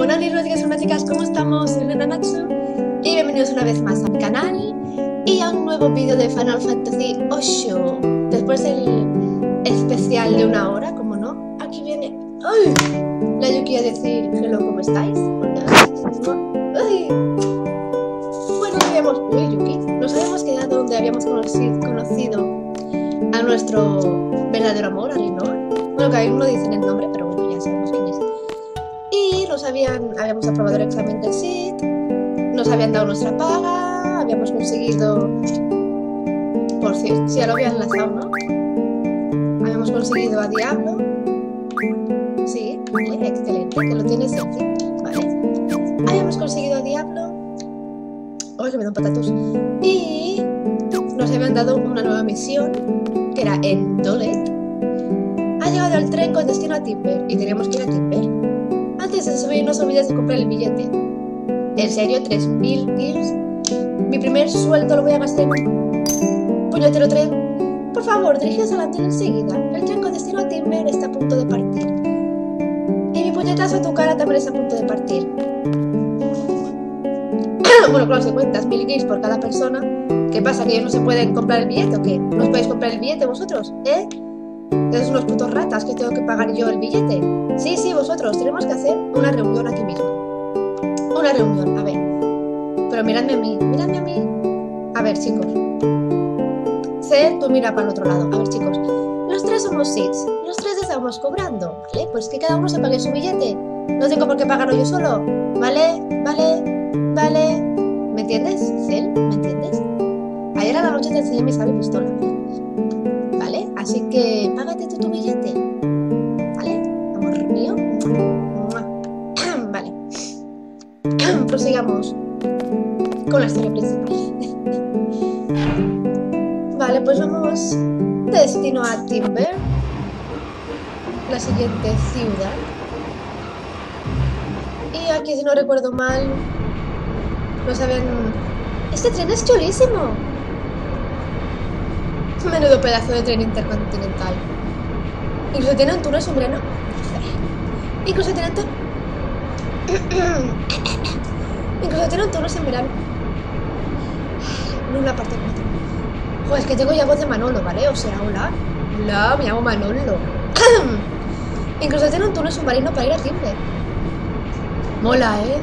Buenas noches, chicas, ¿cómo estamos? Soy Rena Natsu y bienvenidos una vez más a mi canal y a un nuevo vídeo de Final Fantasy VIII. Después del especial de 1 hora, como no, aquí viene la Yuki a decir hello, ¿cómo estáis? Hola. Ay. Bueno, Yuki, nos habíamos quedado donde habíamos conocido a nuestro verdadero amor, a Rinoa. Bueno, que aún no dicen el nombre, pero bueno, ya sabemos quién es. Y habíamos aprobado el examen del SIT, nos habían dado nuestra paga, habíamos conseguido... Por cierto, sí, ya lo había enlazado, ¿no? Habíamos conseguido a Diablo. Sí, vale, excelente, que lo tienes en fin, vale. Habíamos conseguido a Diablo. Ay, que me dan patatos. Y nos habían dado una nueva misión, que era en Dolet. Ha llegado el tren con destino a Timber y teníamos que ir a Timber. Antes de subir, no os olvides de comprar el billete. ¿En serio? ¿3000 gears? Mi primer sueldo lo voy a gastar en un puñetero tren. Por favor, dirigidos al tren enseguida. El tren con destino a Timber está a punto de partir. Y mi puñetazo a tu cara también está a punto de partir. Bueno, claro, si cuentas 1000 gears por cada persona, ¿qué pasa? ¿Que ellos no se pueden comprar el billete o qué? ¿No os podéis comprar el billete vosotros? ¿Eh? ¿Eres unos putos ratas que tengo que pagar yo el billete? Sí, vosotros, tenemos que hacer una reunión aquí mismo. Una reunión, a ver. Pero miradme a mí, A ver, chicos. Cel, tú mira para el otro lado. A ver, chicos. Los tres somos SIDs. Los tres estamos cobrando, ¿vale? Pues que cada uno se pague su billete. No tengo por qué pagarlo yo solo. ¿Vale? ¿Me entiendes, Cel? ¿Me entiendes? Ayer a la noche te enseñé mi sable y pistola. ¿Vale? Así que págate tú tu billete. ¿Vale? Amor mío. Vale. Prosigamos con la historia principal. Vale, pues vamos destino a Timber, la siguiente ciudad. Y aquí, si no recuerdo mal, no saben... ¡Este tren es chulísimo! Menudo pedazo de tren intercontinental. Incluso tiene un túnel soberano. Incluso tiene un túnel en verano. No en la parte 4. Joder, es que tengo ya voz de Manolo, ¿vale? O sea, hola, me llamo Manolo. Incluso tiene un túnel submarino para ir a Timber. Mola, ¿eh?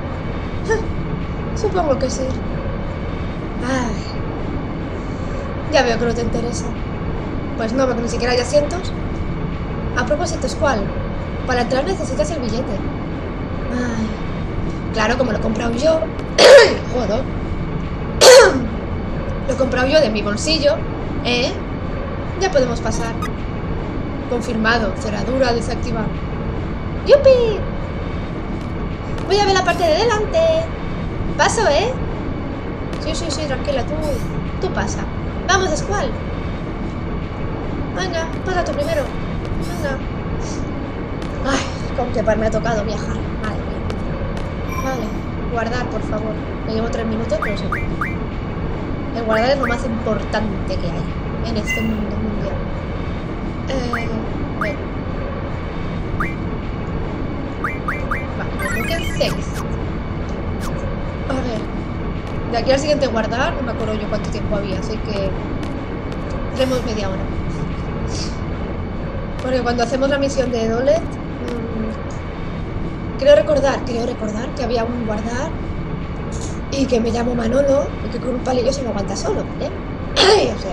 Supongo que sí. Ay. Ya veo que no te interesa. Pues no, porque ni siquiera hay asientos. A propósito, ¿cuál? Para entrar necesitas el billete. Ay. Claro, como lo he comprado yo. Joder. Lo he comprado yo de mi bolsillo. Ya podemos pasar. Confirmado. Cerradura desactivada. ¡Yupi! Voy a ver la parte de delante. Paso, ¿eh? Sí, tranquila, tú pasa. Vamos, Squall. Venga, pasa tú primero. Venga. Ay, con qué par me ha tocado viajar. Madre mía. Vale, guardar, por favor. Me llevo 3 minutos, pero sí. El guardar es lo más importante que hay en este mundo mundial. Bueno. Vale, que 6. A ver. De aquí al siguiente guardar, no me acuerdo yo cuánto tiempo había, así que tenemos media hora. Porque cuando hacemos la misión de Dolet, creo recordar que había un guardar y que me llamo Manolo y que con un palillo se me aguanta solo, ¿vale? O sea...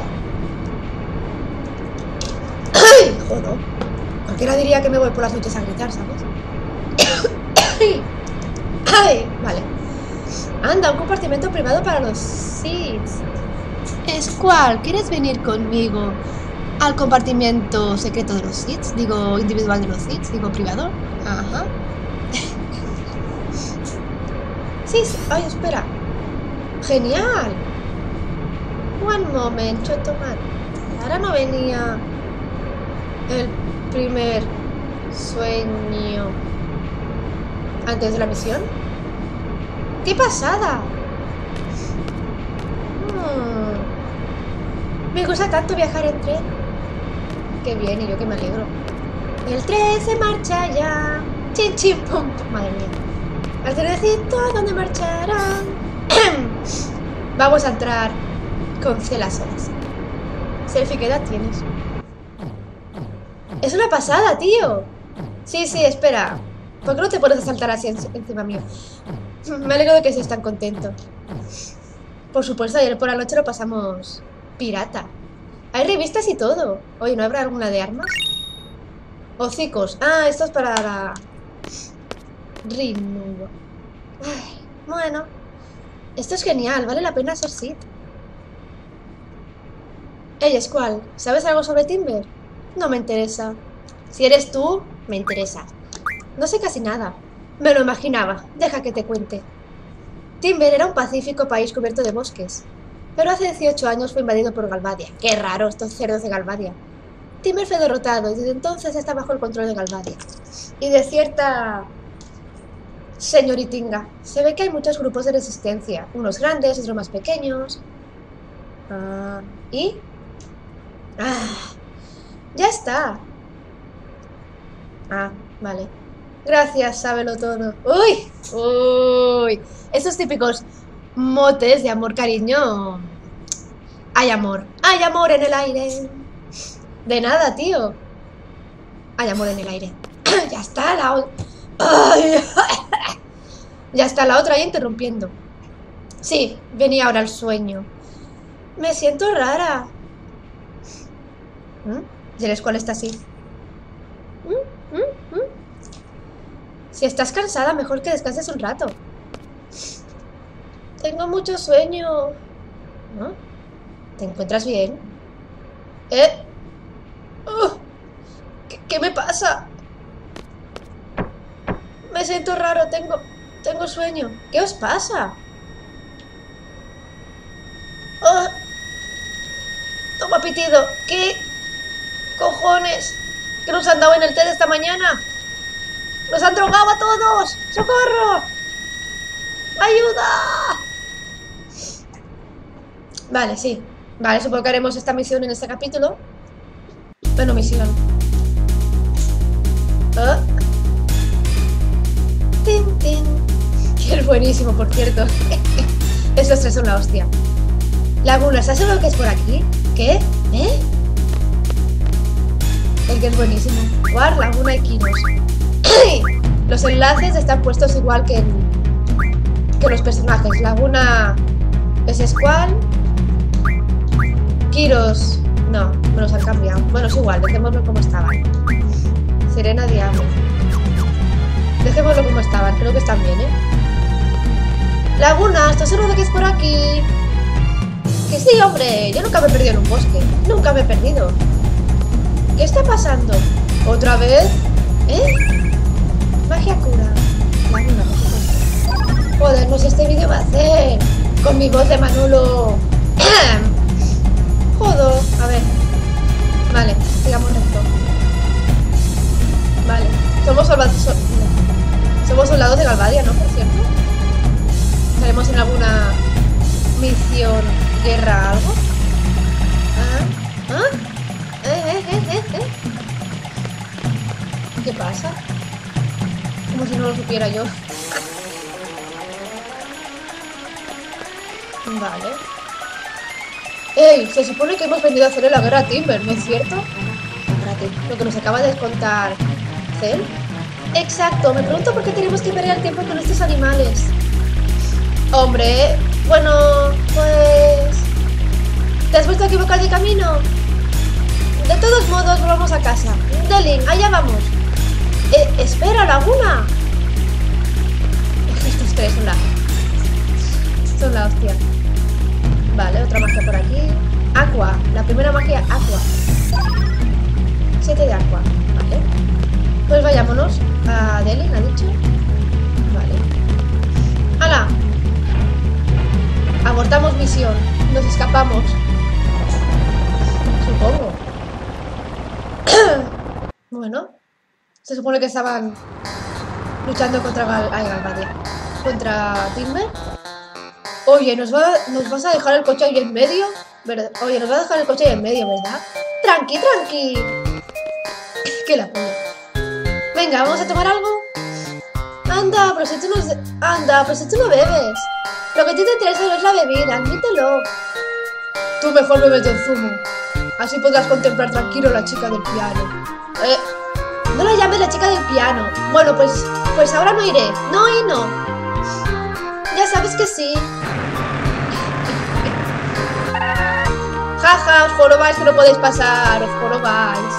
¡Ay! Joder. Cualquiera diría que me voy por las noches a gritar, ¿sabes? ¡Ay! Vale. Anda, un compartimento privado para los SIDs. Squall, ¿quieres venir conmigo al compartimento secreto de los SIDs? Digo, individual de los SIDs, digo, privado. Ajá. Sí. Ay, espera. Genial. One moment, chotomat. Ahora no venía el primer sueño antes de la misión. ¡Qué pasada! Me gusta tanto viajar en tren. Qué bien, y yo que me alegro. El tren se marcha ya. Chin, chin, pum. Madre mía. Al trenecito, ¿a dónde marcharán? Vamos a entrar con C las horas. Selfie, ¿qué edad tienes? Es una pasada, tío. Sí, espera. ¿Por qué no te pones a saltar así encima mío? Me alegro de que estés tan contento. Por supuesto, ayer por la noche lo pasamos pirata. Hay revistas y todo. Oye, ¿no habrá alguna de armas? Hocicos. Ah, esto es para la... Rinudo. Ay, bueno. Esto es genial, vale la pena ser Sith. Ey, Squall, ¿sabes algo sobre Timber? No me interesa. Si eres tú, me interesa. No sé casi nada. Me lo imaginaba. Deja que te cuente. Timber era un pacífico país cubierto de bosques. Pero hace 18 años fue invadido por Galvadia. Qué raro, estos cerdos de Galvadia. Timber fue derrotado y desde entonces está bajo el control de Galvadia. Y de cierta... señoritinga. Se ve que hay muchos grupos de resistencia. Unos grandes, otros más pequeños. ¿Y? Ya está. Vale. Gracias, sábelo todo. ¡Uy! Esos típicos motes de amor, cariño. Hay amor en el aire. De nada, tío. Hay amor en el aire. Ya está la otra. Ya está la otra ahí interrumpiendo. Sí, venía ahora el sueño. Me siento rara. ¿Y el Squall está así? Si estás cansada, mejor que descanses un rato. Tengo mucho sueño. ¿No? ¿Te encuentras bien? ¿Qué me pasa? Me siento raro, tengo sueño. ¿Qué os pasa? Toma, pitido. ¿Qué cojones? ¿Qué nos han dado en el té de esta mañana? ¡Nos han drogado a todos! ¡Socorro! ¡Ayuda! Vale, sí. Vale, supongo que haremos esta misión en este capítulo. Bueno, misión. Tin, tin. Que es buenísimo, por cierto. Estos tres son la hostia. Laguna, ¿sabes lo que es por aquí? ¿Qué? El que es buenísimo. War, Laguna y Kiros. Los enlaces están puestos igual que los personajes. Laguna es Squall. Kiros... no, me los han cambiado. Bueno, es igual, dejémoslo como estaban. Serena, Diablo. Dejémoslo como estaban, creo que están bien, Laguna, ¿estás seguro de que es por aquí? Que sí, hombre, yo nunca me he perdido en un bosque. Nunca me he perdido. ¿Qué está pasando? ¿Otra vez? Magia cura. Laguna, por supuesto. Joder, no sé este vídeo va a hacer. Con mi voz de Manolo. Joder, a ver. Vale, sigamos recto. Vale, somos soldados de Galvadia, ¿no? Por cierto. ¿Estaremos en alguna misión, guerra, algo? ¿Qué pasa? Como si no lo supiera yo. Vale. ¡Ey! Se supone que hemos venido a hacerle la guerra a Timber, ¿no es cierto? Espérate, lo que nos acaba de contar Cell. Exacto, me pregunto por qué tenemos que perder el tiempo con estos animales. Hombre, bueno, pues... ¿te has vuelto a equivocar de camino? De todos modos, volvamos a casa. Delin, allá vamos. Espera, Laguna. Estos tres son la hostia. Vale, otra magia por aquí. Aqua, la primera magia, Aqua. 7 de Aqua, vale. Pues vayámonos a Delin, ha dicho. Vale. ¡Hala! Abortamos misión. Nos escapamos. Supongo. Bueno. Se supone que estaban luchando contra Galvadia. Contra Timber. Oye, ¿nos vas a dejar el coche ahí en medio? ¿Verdad? Oye, nos va a dejar el coche ahí en medio, ¿verdad? Tranqui, tranqui. Que la polla. Venga, ¿vamos a tomar algo? Anda, pero pues si tú no... Anda, pues si tú no bebes. Lo que a ti te interesa no es la bebida, admítelo. Tú mejor bebes del zumo. Así podrás contemplar tranquilo a la chica del piano. No la llames la chica del piano. Bueno, pues ahora no iré. No y no. Ya sabes que sí. Jaja, os jorobáis que no podéis pasar. Os jorobáis.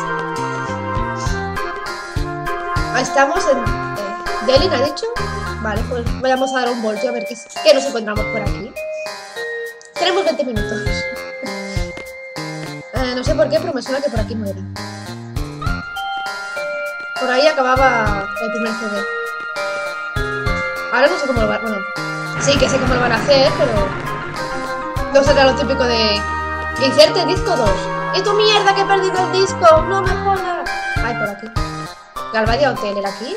Estamos en... ¿Delin ha dicho? Vale, pues vayamos a dar un voltio a ver qué nos encontramos por aquí. Tenemos 20 minutos. No sé por qué, pero me suena que por aquí no era. Por ahí acababa el primer CD. Ahora no sé cómo lo van... Bueno, sí que sé cómo lo van a hacer, pero... No será lo típico de... Inserte disco 2. ¡Y tu mierda que he perdido el disco! ¡No me jodas! Ay, por aquí. Galvadia Hotel, ¿era aquí?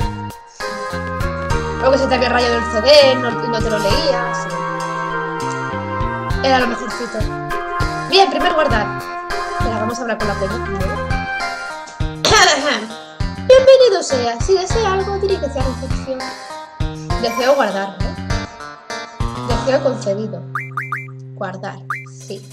O que se te había rayado el CD y no te lo leías. Era lo mejorcito. Bien, primer guardar. Espera, vamos a hablar con la peña primero. Bienvenido sea. Si desea algo, dirígese a recepción. Deseo guardar, ¿no? Deseo concedido. Guardar, sí.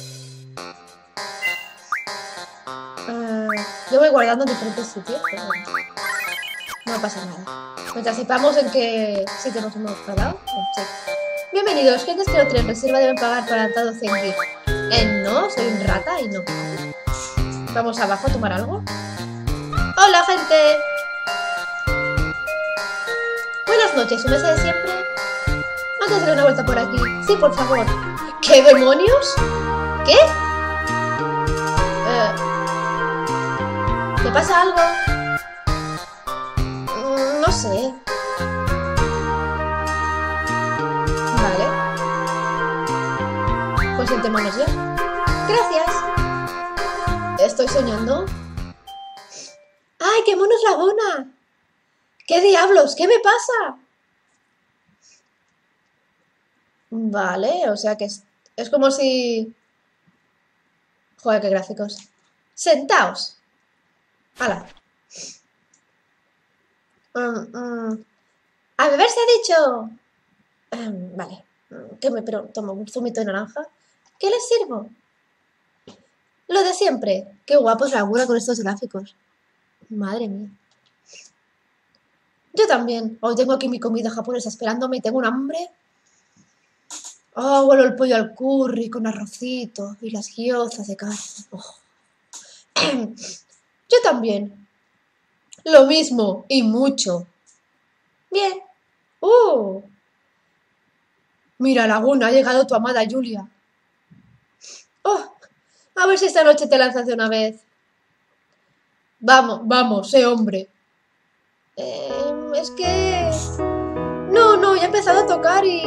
Yo voy guardando en diferentes sitios, pero bueno, no pasa nada. Mientras sepamos en qué sitio nos hemos guardado. Sí. Bienvenidos, gentes que no tienen reserva deben pagar por adelantado 100 GB. No, soy un rata y no pago. Vamos abajo a tomar algo. ¡Hola, gente! Buenas noches, ¿su mesa de siempre? Antes de dar una vuelta por aquí. Sí, por favor. ¿Qué demonios? ¿Qué? ¿Te pasa algo? No sé. Vale. Pues sentémonos ya. Gracias. Estoy soñando. ¡Ay, qué mono es Laguna! ¿Qué diablos? ¿Qué me pasa? Vale, o sea que es como si... Joder, qué gráficos. Sentaos. ¡Hala! A beber se ha dicho. Vale. Pero tomo un zumito de naranja. ¿Qué les sirvo? Lo de siempre. Qué guapo es Laguna con estos gráficos. Madre mía. Yo también. Hoy tengo aquí mi comida japonesa esperándome y tengo un hambre. Oh, huelo el pollo al curry con arrocito y las gyozas de carne. Oh. Yo también. Lo mismo y mucho. Bien. Mira, Laguna, ha llegado tu amada Julia. Oh, a ver si esta noche te lanzas de una vez. Vamos, sé hombre. Es que... No, ya he empezado a tocar y...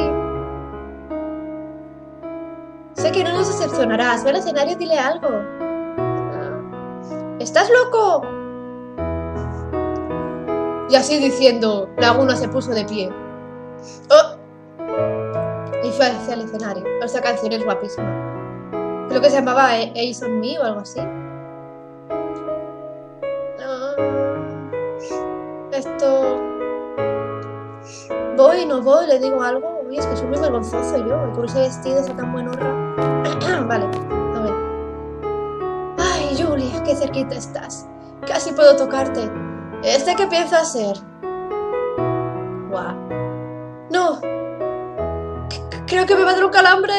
Sé que no nos decepcionarás. Ve al escenario y dile algo. ¿Estás loco? Y así diciendo, Laguna se puso de pie. ¡Oh! Y fue hacia el escenario. Esta canción es guapísima. Creo que se llamaba Ace on Me o algo así. Esto... Voy, no voy, le digo algo. Uy, es que soy muy vergonzoso yo. Y con ese vestido, esa tan buena honra. Vale, a ver. Ay, Julia, qué cerquita estás. Casi puedo tocarte. ¿Qué piensa hacer? Guau. No. Creo que me va a dar un calambre.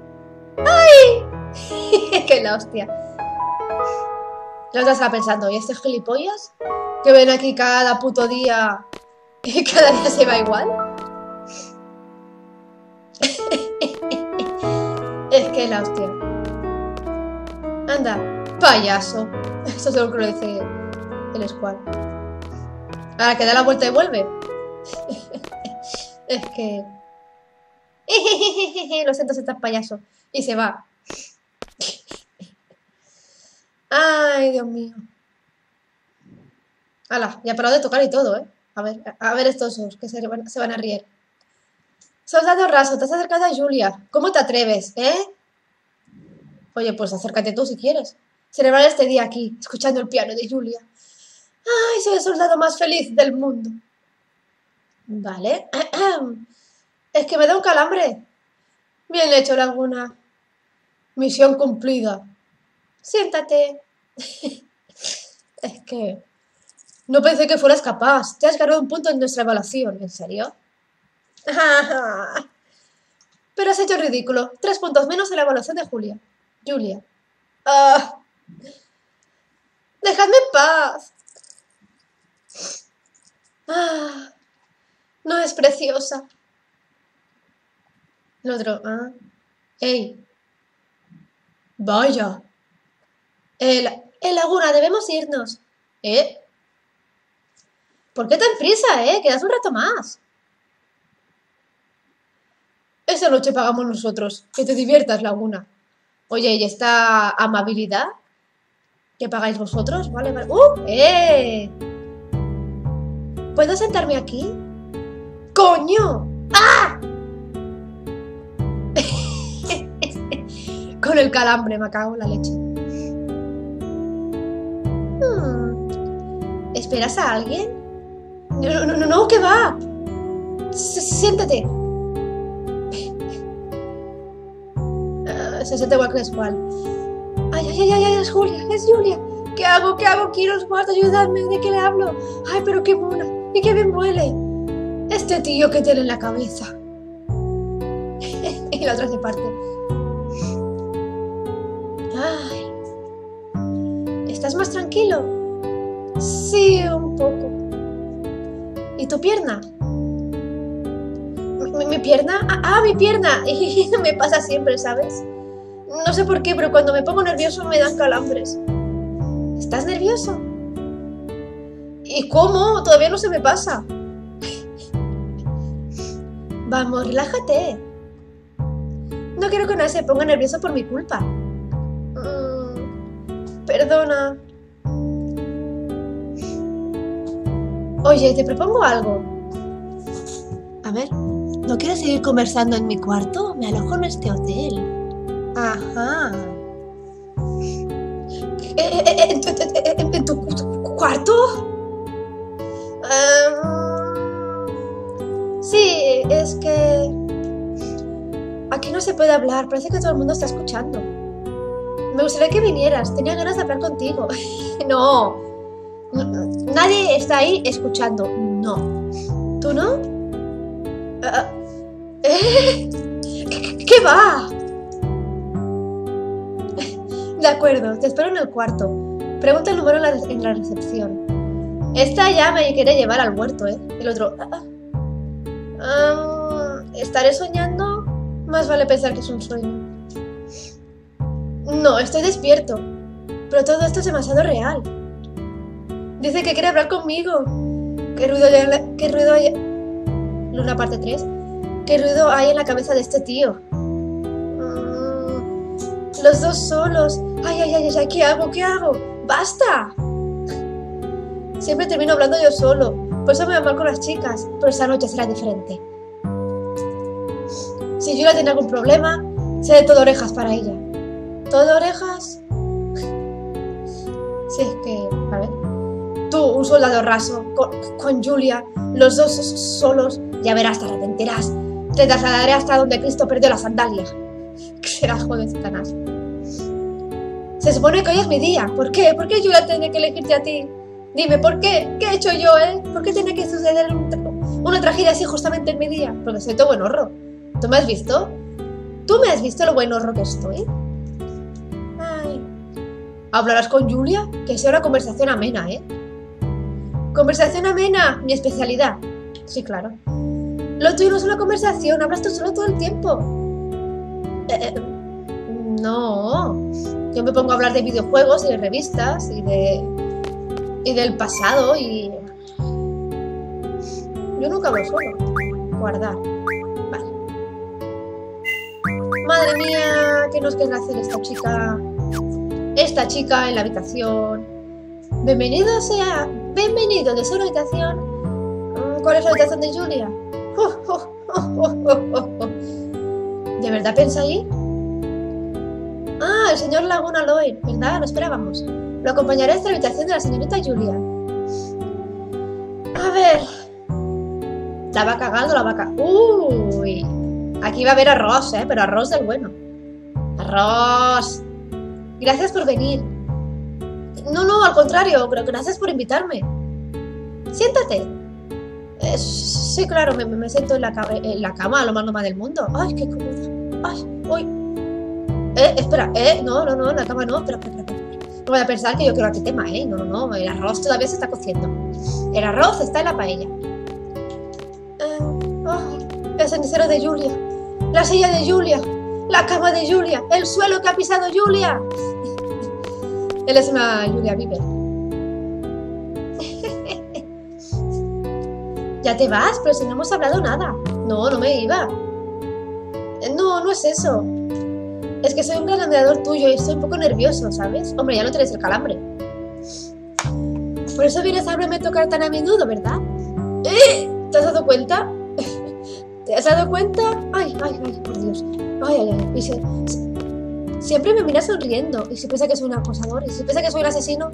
¡Ay! ¡Qué la hostia! La otra estaba pensando, ¿y estos gilipollas? Que ven aquí cada puto día y cada día se va igual. Es que la hostia. Anda, payaso. Esto es lo que lo dice el Squad. Ahora que da la vuelta y vuelve. Es que... Lo siento, estás payaso. Y se va. Ay, Dios mío. Hala, ya ha parado de tocar y todo, ¿eh? A ver estos dos que se van a reír. Soldado raso, te has acercado a Julia. ¿Cómo te atreves, Oye, pues acércate tú si quieres. Celebrar este día aquí, escuchando el piano de Julia. Ay, soy el soldado más feliz del mundo. Vale. Es que me da un calambre. Bien hecho, Laguna. Misión cumplida. Siéntate. Es que no pensé que fueras capaz. Te has ganado un punto en nuestra evaluación. ¿En serio? Pero has hecho ridículo. 3 puntos menos en la evaluación de Julia. Julia. Ah, dejadme en paz. Ah, no es preciosa. El otro. Ey. Vaya. Laguna, debemos irnos. ¿Eh? ¿Por qué tan prisa, Quedas un rato más. Esa noche pagamos nosotros. Que te diviertas, Laguna. Oye, ¿y esta amabilidad? ¿Que pagáis vosotros? Vale, vale. ¿Puedo sentarme aquí? ¡Coño! ¡Ah! Con el calambre me cago en la leche. ¿Esperas a alguien? No, ¿qué va? Siéntate. Se siente igual que Oswald. Ay, es Julia, es Julia. ¿Qué hago? Quiero Oswald, ayudarme. ¿De qué le hablo? Ay, pero qué mona. Y qué bien huele. Este tío que tiene en la cabeza. Y la otra se parte. Ay. ¿Estás más tranquilo? Sí, un poco. ¿Y tu pierna? ¿Mi pierna? Mi pierna. Y me pasa siempre, ¿sabes? No sé por qué, pero cuando me pongo nervioso me dan calambres. ¿Estás nervioso? ¿Y cómo? Todavía no se me pasa. Vamos, relájate. No quiero que nadie se ponga nervioso por mi culpa. Perdona. Oye, te propongo algo. A ver, ¿no quieres seguir conversando en mi cuarto? Me alojo en este hotel. Ajá. ¿En tu cuarto? Sí, es que aquí no se puede hablar. Parece que todo el mundo está escuchando. Me gustaría que vinieras. Tenía ganas de hablar contigo. No. Nadie está ahí escuchando. No. ¿Tú no? ¿Qué va? De acuerdo, te espero en el cuarto. Pregunta el número en la recepción. Esta ya me quiere llevar al huerto, El otro... ¿estaré soñando? Más vale pensar que es un sueño. No, estoy despierto. Pero todo esto es demasiado real. Dice que quiere hablar conmigo. ¿Qué ruido hay? Luna parte 3. ¿Qué ruido hay en la cabeza de este tío? Los dos solos. Ay, ¿qué hago? ¡Basta! Siempre termino hablando yo solo. Por eso me va mal con las chicas. Pero esta noche será diferente. Si Julia tiene algún problema, seré todo orejas para ella. ¿Todo orejas? Si es que... A ver... Tú, un soldado raso, con Julia, los dos solos, ya verás, te arrepentirás. Te trasladaré hasta donde Cristo perdió la sandalia. Que será joder, Satanás. Se supone que hoy es mi día. ¿Por qué? ¿Por qué Julia tiene que elegirte a ti? Dime, ¿por qué? ¿Qué he hecho yo, ¿Por qué tiene que suceder una tragedia así justamente en mi día? Porque soy todo buenorro. ¿Tú me has visto? ¿Tú me has visto lo buenorro que estoy? Ay. ¿Hablarás con Julia? Que sea una conversación amena, Conversación amena, mi especialidad. Sí, claro. Lo tuyo no es una conversación, hablas tú solo todo el tiempo. No. Yo me pongo a hablar de videojuegos y de revistas y del pasado y... Yo nunca hablo solo. Guardar. Vale. Madre mía, ¿qué nos querrá hacer esta chica? Esta chica en la habitación. Bienvenido de su habitación. ¿Cuál es la habitación de Julia? ¿De verdad piensa ahí? El señor Laguna Lloyd, ¿verdad? Lo esperábamos. Lo acompañaré hasta la habitación de la señorita Julia. A ver... La va cagando, la vaca. Uy. Aquí va a haber arroz, pero arroz del bueno. Arroz. Gracias por venir. No, al contrario, pero gracias por invitarme. Siéntate. Sí, claro, me siento en la cama, lo más normal del mundo. Ay, qué cómoda. Ay, uy. Espera, no, en la cama no, espera. No voy a pensar que yo quiero aquí tema, No, el arroz todavía se está cociendo. El arroz está en la paella. El cenicero de Julia. La silla de Julia. La cama de Julia. El suelo que ha pisado Julia. Él es una Julia Bieber. Ya te vas, pero si no hemos hablado nada. No me iba. No es eso. Es que soy un gran admirador tuyo y estoy un poco nervioso, ¿sabes? Hombre, ya no tienes el calambre. Por eso vienes a verme tocar tan a menudo, ¿verdad? ¿Te has dado cuenta? ¿Te has dado cuenta? Ay, por Dios. Ay. Y siempre me mira sonriendo. ¿Y si piensa que soy un acosador? ¿Y si piensa que soy un asesino?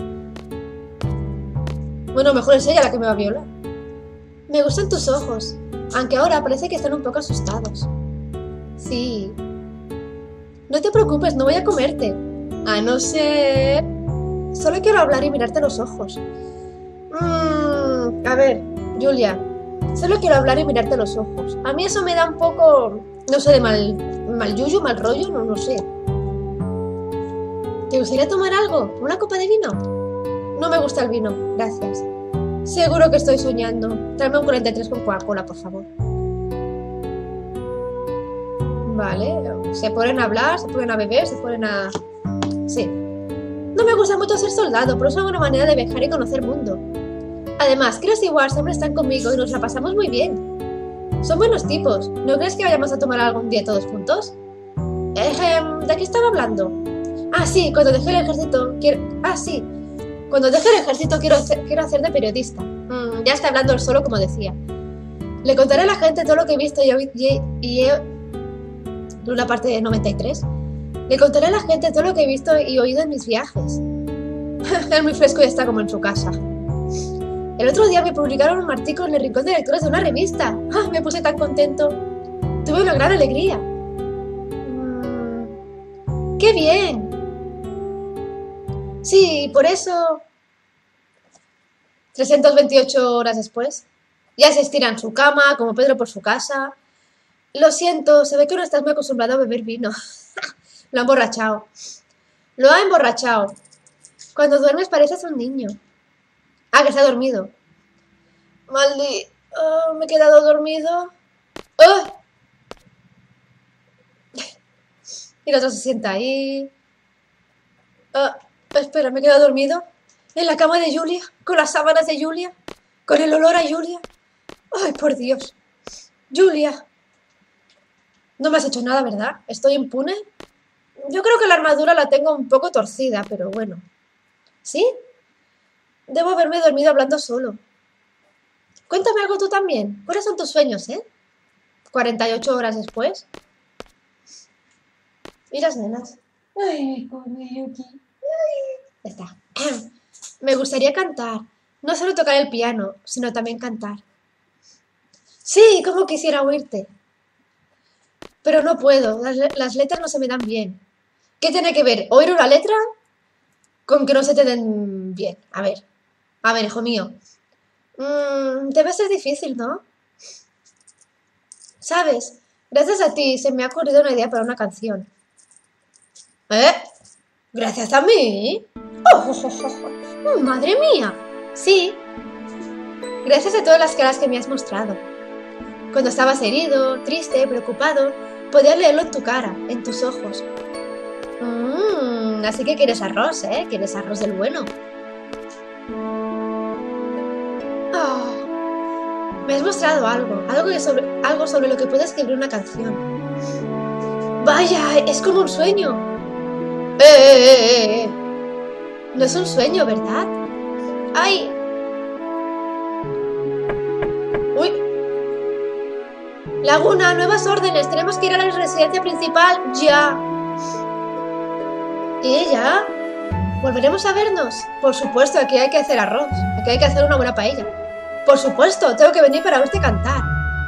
Bueno, mejor es ella la que me va a violar. Me gustan tus ojos, aunque ahora parece que están un poco asustados. Sí. No te preocupes, no voy a comerte. A no ser... Solo quiero hablar y mirarte a los ojos. A ver, Julia. Solo quiero hablar y mirarte a los ojos. A mí eso me da un poco... No sé, de mal yuyu, mal rollo, no sé. ¿Te gustaría tomar algo? ¿Una copa de vino? No me gusta el vino, gracias. Seguro que estoy soñando. Tráeme un 43 con Coca-Cola, por favor. Vale, se ponen a hablar, se ponen a beber, se ponen a... Sí. No me gusta mucho ser soldado, pero es una buena manera de viajar y conocer mundo. Además, Chris y Ward siempre están conmigo y nos la pasamos muy bien. Son buenos tipos. ¿No crees que vayamos a tomar algún día todos juntos? ¿De qué estaba hablando? Ah, sí, cuando dejé el ejército quiero... Ah, sí. Cuando deje el ejército quiero hacer de periodista. Ya está hablando él solo, como decía. Le contaré a la gente todo lo que he visto y he... Una parte de 93. Le contaré a la gente todo lo que he visto y oído en mis viajes. Es muy fresco y está como en su casa. El otro día me publicaron un artículo en el rincón de lectores de una revista. Me puse tan contento. Tuve una gran alegría. ¡Qué bien! Sí, por eso... 328 horas después. Ya se estira en su cama, como Pedro por su casa. Lo siento, se ve que no estás muy acostumbrado a beber vino. Lo ha emborrachado. Lo ha emborrachado. Cuando duermes pareces un niño. Ah, que se ha dormido. Me he quedado dormido. Y el otro se sienta ahí. Espera, me he quedado dormido. En la cama de Julia, con las sábanas de Julia, con el olor a Julia. Ay, por Dios. Julia. No me has hecho nada, ¿verdad? ¿Estoy impune? Yo creo que la armadura la tengo un poco torcida, pero bueno. ¿Sí? Debo haberme dormido hablando solo. Cuéntame algo tú también. ¿Cuáles son tus sueños, 48 horas después. ¿Y las nenas? Ay, Yuki. Ya está. Me gustaría cantar. No solo tocar el piano, sino también cantar. Sí, como quisiera oírte. Pero no puedo. Las letras no se me dan bien. ¿Qué tiene que ver oír una letra con que no se te den bien? A ver, hijo mío. Debe ser difícil, ¿no? ¿Sabes? Gracias a ti se me ha ocurrido una idea para una canción. ¿Gracias a mí? ¡Madre mía! Sí. Gracias a todas las caras que me has mostrado. Cuando estabas herido, triste, preocupado, podía leerlo en tu cara, en tus ojos. Así que quieres arroz, Quieres arroz del bueno. Me has mostrado algo sobre lo que puede escribir una canción. Vaya, es como un sueño. No es un sueño, ¿verdad? ¡Ay! ¡Uy! Laguna, nuevas órdenes. Tenemos que ir a la residencia principal ya. ¿Y ella? ¿Volveremos a vernos? Por supuesto, aquí hay que hacer arroz. Aquí hay que hacer una buena paella. Por supuesto, tengo que venir para verte cantar.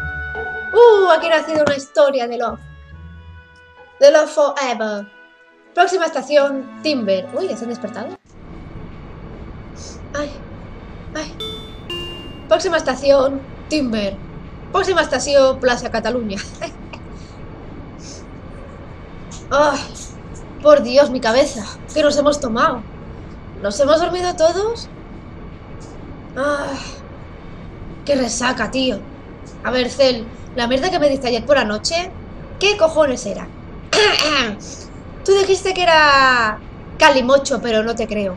aquí ha nacido una historia de Love. De Love Forever. Próxima estación, Timber. Uy, ¿ya se han despertado? Ay, ay. Próxima estación, Timber. Próxima estación, Plaza Cataluña. ¡Ay! Por Dios, mi cabeza. ¿Qué nos hemos tomado? ¿Nos hemos dormido todos? ¡Ay! ¡Qué resaca, tío! A ver, Cel, la mierda que me diste ayer por la noche, ¿qué cojones era? Tú dijiste que era calimocho, pero no te creo.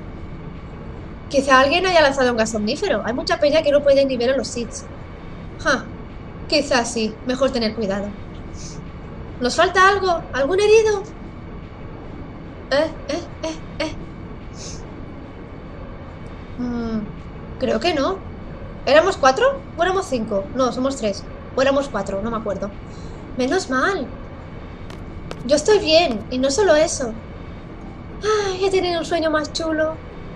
Quizá alguien haya lanzado un gas somnífero. Hay mucha peña que no puede ni ver a los sits. Quizás sí. Mejor tener cuidado. ¿Nos falta algo? ¿Algún herido? Creo que no. ¿Éramos 4? ¿O éramos 5? No, somos 3. O éramos 4, no me acuerdo. Menos mal. Yo estoy bien, y no solo eso. Ay, he tenido un sueño más chulo.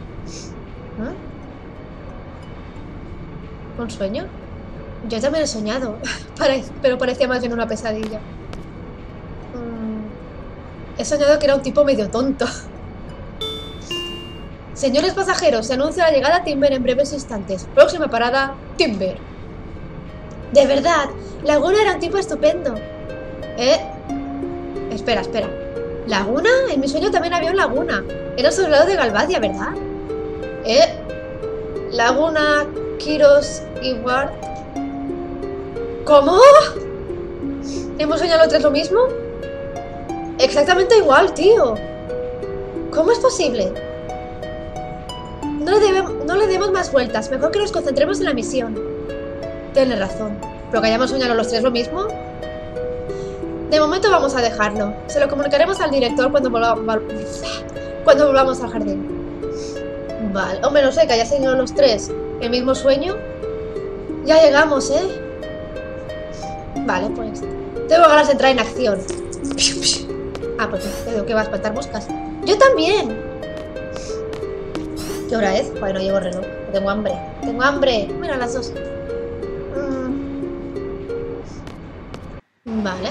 ¿Un sueño? Yo también he soñado, pero parecía más bien una pesadilla. He soñado que era un tipo medio tonto. Señores pasajeros, se anuncia la llegada a Timber en breves instantes. Próxima parada, Timber. De verdad, Laguna era un tipo estupendo. Espera. ¿Laguna? En mi sueño también había un Laguna. Era un soldado de Galvadia, ¿verdad? Laguna, Kiros y Ward. ¿Cómo? ¿Hemos soñado los tres lo mismo? Exactamente igual, tío. ¿Cómo es posible? No le demos más vueltas. Mejor que nos concentremos en la misión. Tienes razón. ¿Pero que hayamos soñado los tres lo mismo? De momento vamos a dejarlo. Se lo comunicaremos al director cuando volvamos al jardín. Vale. Hombre, no sé, que hayas soñado los tres el mismo sueño. Ya llegamos, ¿eh? Vale, pues tengo ganas de entrar en acción. Pues creo que va a espantar moscas. ¡Yo también! ¿Qué hora es? Bueno, llevo reloj. Tengo hambre. ¡Tengo hambre! Mira, las 2. Vale.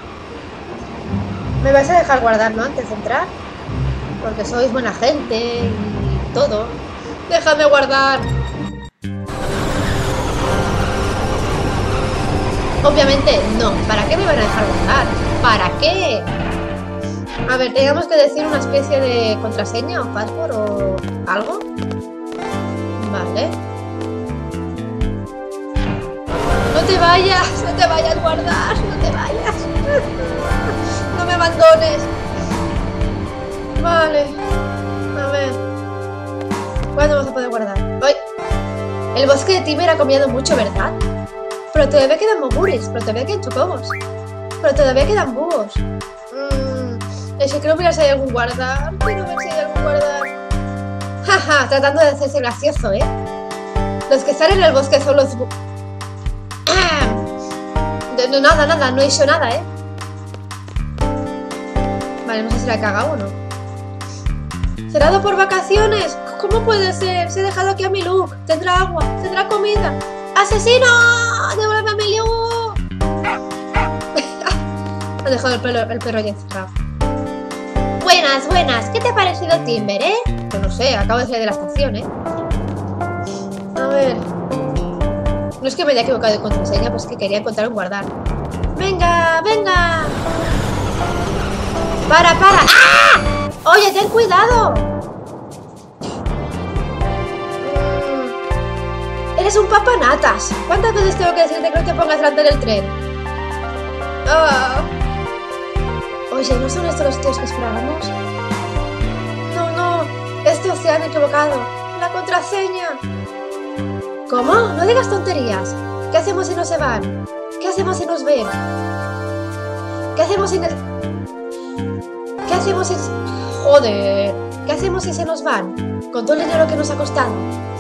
¿Me vais a dejar guardar, no? Antes de entrar. Porque sois buena gente y todo. ¡Déjame guardar! Obviamente no. ¿Para qué me van a dejar guardar? ¿Para qué? A ver, teníamos que decir una especie de contraseña o password o algo. Vale. No te vayas, guardar, no te vayas. No me abandones. Vale. A ver. ¿Cuándo vamos a poder guardar? ¡Ay! El bosque de Timber ha cambiado mucho, ¿verdad? Pero todavía quedan moguris, pero todavía quedan chocobos. Pero todavía quedan búhos. Es que quiero mirar si hay algún guardar. Quiero ver si hay algún guardar. Jaja, tratando de hacerse gracioso, ¿eh? Los que están en el bosque son los... Nada, no he hecho nada, ¿eh? Vale, no sé si la he cagado o no. ¿Cerrado por vacaciones? ¿Cómo puede ser? Se ha dejado aquí a mi Luke. ¿Tendrá agua? ¿Tendrá comida? ¡Asesino! ¡Devuélveme a mi Luke! Ha dejado el perro ya encerrado. Buenas. ¿Qué te ha parecido Timber, eh? Pues no sé, acabo de salir de la estación, ¿eh? A ver... No es que me haya equivocado de contraseña, pues que quería encontrar un guardar. ¡Venga! ¡Para! ¡Ah! ¡Oye, ten cuidado! Eres un papanatas. ¿Cuántas veces tengo que decirte que no te pongas delante del tren? Oye, ¿no son estos los tíos que esperábamos? No. Estos se han equivocado. La contraseña. ¿Cómo? No digas tonterías. ¿Qué hacemos si no se van? ¿Qué hacemos si nos ven? ¿Qué hacemos si... ¿Qué hacemos si... Joder. ¿Qué hacemos si se nos van? Con todo el dinero que nos ha costado.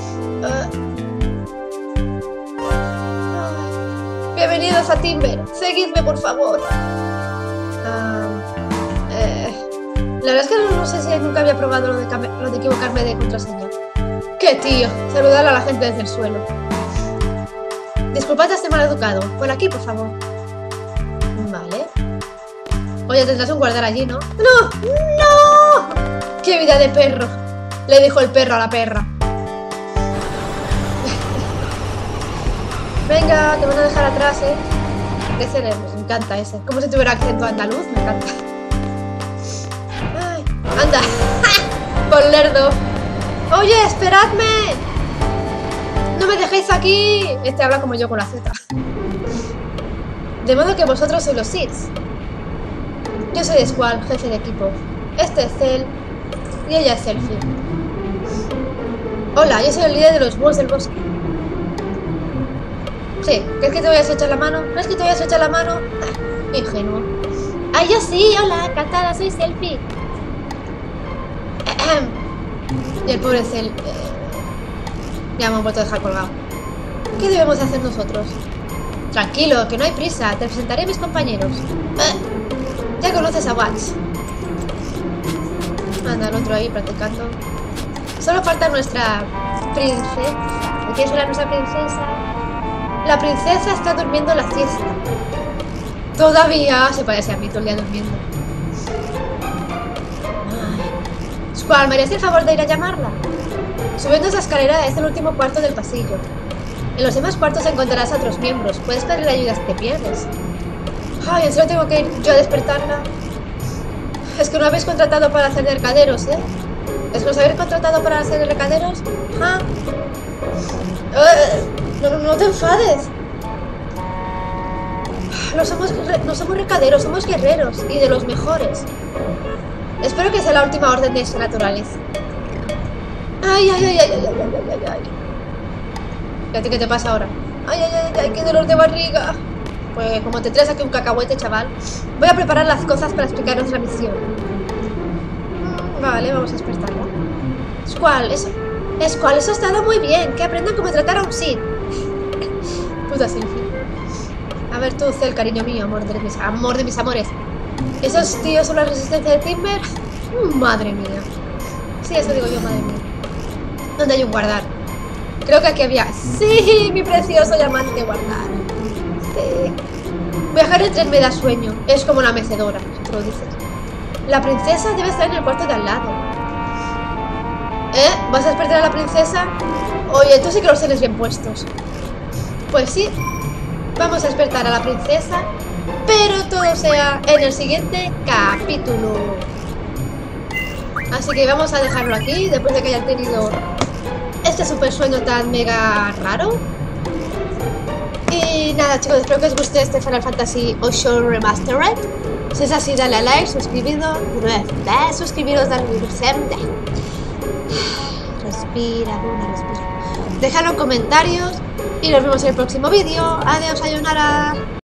Bienvenidos a Timber. Seguidme, por favor. La verdad es que no sé si nunca había probado lo de equivocarme de contraseña. ¡Qué tío! Saludar a la gente desde el suelo. Disculpad a este mal educado. Por aquí, por favor. Oye, tendrás un guardar allí, ¿no? ¡No! ¡No! ¡Qué vida de perro! Le dijo el perro a la perra. Venga, te van a dejar atrás, ¿eh? Ese me encanta ese. Como si tuviera acento andaluz, me encanta. Ay, anda. Por lerdo. Oye, esperadme. No me dejéis aquí. Este habla como yo con la Z. De modo que vosotros sois los Seeds. Yo soy Squall, jefe de equipo. Este es Cell. Y ella es Selfie. Hola, yo soy el líder de los búhos del bosque. Sí, ¿crees que te voy a echar la mano? ¿Crees que te voy a echar la mano? Ah, ingenuo. Ah, yo sí, hola, encantada, soy Selfie. Y el pobre Cell... ya me han vuelto a dejar colgado. ¿Qué debemos hacer nosotros? Tranquilo, que no hay prisa, te presentaré a mis compañeros. Ya conoces a Wax. Anda, el otro ahí practicando. Solo falta nuestra princesa. ¿Quién será nuestra princesa? La princesa está durmiendo la siesta. Todavía se parece a mí todo el día durmiendo. Squall, ¿me harías el favor de ir a llamarla? Subiendo esa escalera es el último cuarto del pasillo. En los demás cuartos encontrarás a otros miembros. Puedes pedirle ayuda si te pierdes. Ay, ¿en serio tengo que ir yo a despertarla? Es que no habéis contratado para hacer de recaderos, ¿eh? ¿Es que os habéis contratado para hacer de recaderos? ¿Ah? No te enfades. No somos recaderos, somos guerreros. Y de los mejores. Espero que sea la última orden de esa naturaleza. Ay. ¿Y a ti qué te pasa ahora? Ay, qué dolor de barriga. Pues como te traes aquí un cacahuete, chaval, voy a preparar las cosas para explicar nuestra misión. Vale, vamos a despertarla. Squall, eso ha estado muy bien. Que aprendan cómo tratar a un Seed. Puta Selfie. A ver tú, Cell, cariño mío, amor de mis amores. ¿Esos tíos son la resistencia de Timber? Madre mía. Sí, eso digo yo, madre mía. ¿Dónde hay un guardar? Creo que aquí había... ¡Sí! Mi precioso diamante guardar. Sí. Viajar en tren me da sueño. Es como la mecedora, si tú lo dices. La princesa debe estar en el cuarto de al lado. ¿Vas a despertar a la princesa? Oye, tú sí que los tienes bien puestos. Pues sí. Vamos a despertar a la princesa, pero todo sea en el siguiente capítulo. Así que vamos a dejarlo aquí, después de que hayan tenido este super sueño tan mega raro. Y nada, chicos, espero que os guste este Final Fantasy VIII Remastered. Si es así, dale a like, suscribiros, dale respira, Luna, respira. Dejadlo en comentarios y nos vemos en el próximo vídeo. Adiós, sayonara.